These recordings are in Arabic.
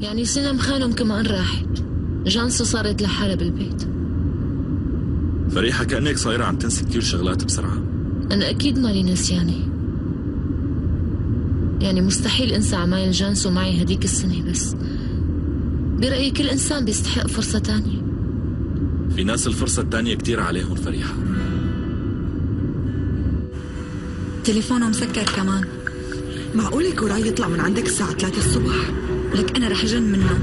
يعني سلم خانم كمان راحت، جانسو صارت لحالها بالبيت. فريحة كأنك صايرة عم تنسي كتير شغلات بسرعة. أنا أكيد مالي نسيانة، يعني مستحيل أنسى عمايل جانسو معي هديك السنة، بس برأيي كل إنسان بيستحق فرصة تانية. في ناس الفرصة التانية كتير عليهم فريحة. تليفونه مسكر كمان. معقولة كوراي يطلع من عندك الساعة 3 الصبح؟ لك أنا رح جن منه.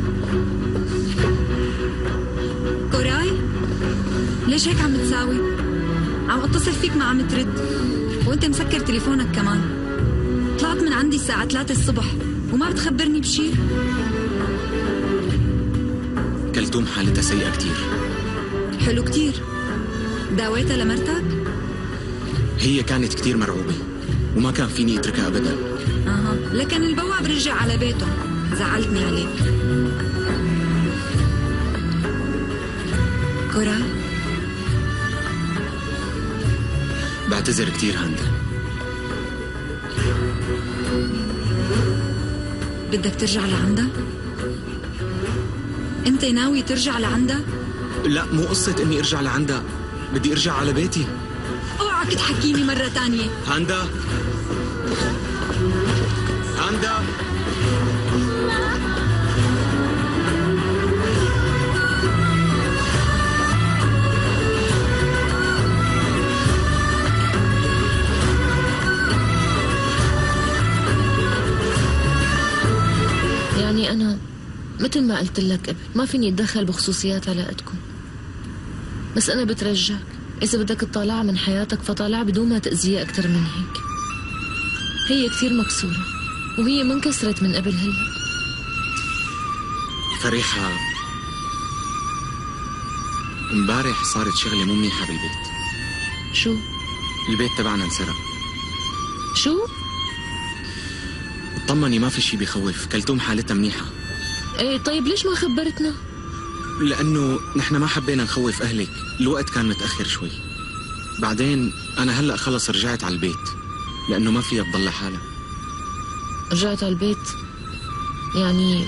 كوراي ليش هيك عم تساوي؟ عم اتصل فيك ما عم ترد وانت مسكر تليفونك كمان. طلعت من عندي الساعة 3 الصبح وما بتخبرني بشي. كلثوم حالتها سيئة كتير. حلو كتير. داويتها لمرتك؟ هي كانت كتير مرعوبة وما كان فيني اتركها ابدا. لكن البواب رجع على بيته، زعلتني عليك. كوراي بعتذر كتير هاندا. بدك ترجع لعندها؟ انت ناوي ترجع لعندها؟ لا مو قصة اني ارجع لعندها، بدي ارجع على بيتي. اوعك تحكيني مرة تانية. هاندا هاندا يعني أنا مثل ما قلت لك قبل ما فيني أتدخل بخصوصيات علاقتكم، بس أنا بترجاك إذا بدك تطالعها من حياتك فطالعها بدون ما تأذيها أكتر من هيك. هي كثير مكسورة وهي منكسرت من قبل هلا. فريحة امبارح صارت شغلة مو منيحة بالبيت. شو؟ البيت تبعنا انسرق. شو؟ اطمني ما في شي بيخوف، كلثوم حالتها منيحة. ايه طيب ليش ما خبرتنا؟ لأنه نحن ما حبينا نخوف أهلك، الوقت كان متأخر شوي. بعدين أنا هلأ خلص رجعت على البيت لأنه ما فيها تضل حالها. رجعت على البيت؟ يعني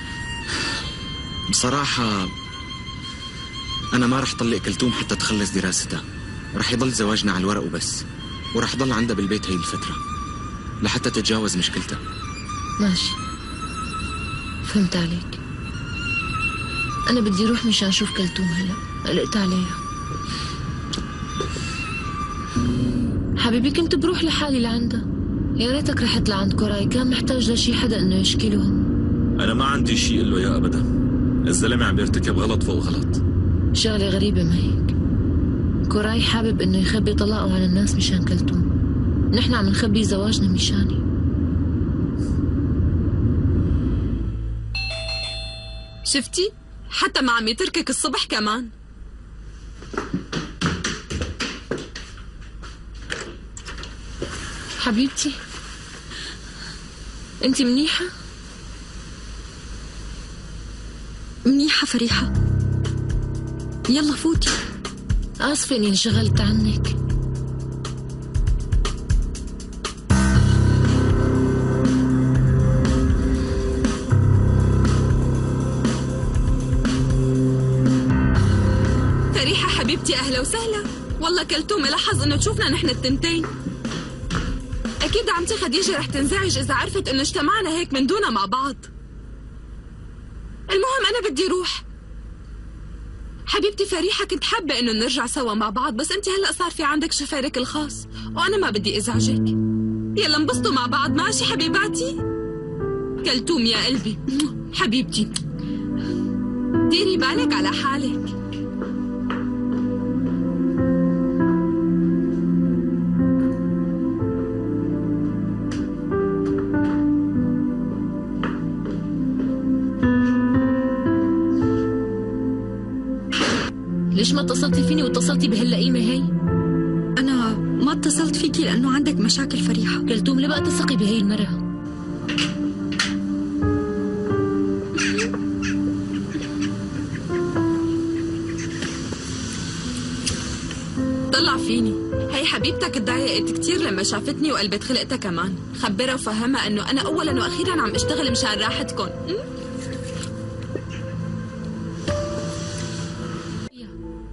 بصراحة أنا ما رح طلق كلثوم حتى تخلص دراستها، رح يضل زواجنا على الورق وبس، ورح ضل عندها بالبيت هي الفترة لحتى تتجاوز مشكلتها. ماشي فهمت عليك. أنا بدي أروح مشان أشوف كلثوم هلا، قلقت عليها. حبيبي كنت بروح لحالي لعندها، يا ريتك رحت لعند كوراي، كان محتاج لشي حدا إنه يشكي له. أنا ما عندي شي إقول له يا أبدا، الزلمة عم بيرتكب غلط فوق غلط. شغلة غريبة ما هيك؟ كوراي حابب إنه يخبي طلاقه عن الناس مشان كلثوم، نحن عم نخبي زواجنا مشاني. شفتي؟ حتى ما عم يتركك الصبح كمان. حبيبتي انتي منيحة؟ منيحة فريحة، يلا فوتي. آسفة إني انشغلت عنك. فريحة حبيبتي أهلا وسهلا. والله كلثوم لاحظ إنه تشوفنا نحن التنتين. أكيد عمتي خديجة رح تنزعج إذا عرفت إنه اجتمعنا هيك من دونها مع بعض. المهم أنا بدي روح. حبيبتي فريحة كنت حابة إنه نرجع سوا مع بعض، بس أنت هلأ صار في عندك شفارك الخاص وأنا ما بدي إزعجك. يلا انبسطوا مع بعض ماشي حبيباتي؟ كلثوم يا قلبي حبيبتي ديري بالك على حالك. ليش ما اتصلتي فيني واتصلتي بهاللئيمة هي؟ أنا ما اتصلت فيكي لأنه عندك مشاكل فريحة. كلثوم ليه بقى تثقي بهي المرة؟ طلع فيني. هي حبيبتك تضايقت كتير لما شافتني وقلبت خلقتها كمان. خبرها وفهمها انه انا اولا واخيرا عم اشتغل مشان راحتكم.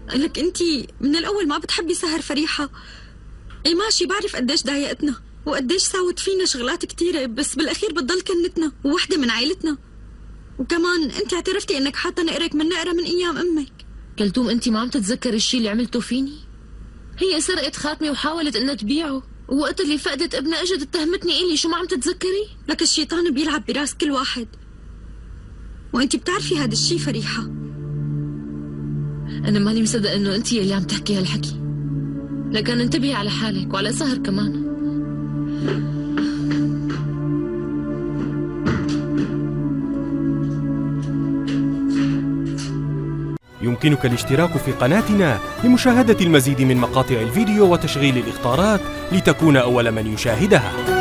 لك انت من الاول ما بتحبي سهر فريحه. اي ماشي، بعرف قديش ضايقتنا وقديش ساوت فينا شغلات كتيره، بس بالاخير بتضل كنتنا ووحده من عائلتنا. وكمان انت اعترفتي انك حاطه نقرك من نقره من ايام امك. كلثوم انت ما عم تتذكري الشيء اللي عملته فيني؟ هي سرقت خاتمي وحاولت انها تبيعه، ووقت اللي فقدت ابنها اجت اتهمتني الي. شو ما عم تتذكري؟ لك الشيطان بيلعب براس كل واحد، وانت بتعرفي هذا الشيء فريحه. انا ماني مصدق انه انت اللي عم تحكي هالحكي، لكن انتبهي على حالك وعلى سهر كمان. يمكنك الاشتراك في قناتنا لمشاهدة المزيد من مقاطع الفيديو وتشغيل الإخطارات لتكون أول من يشاهدها.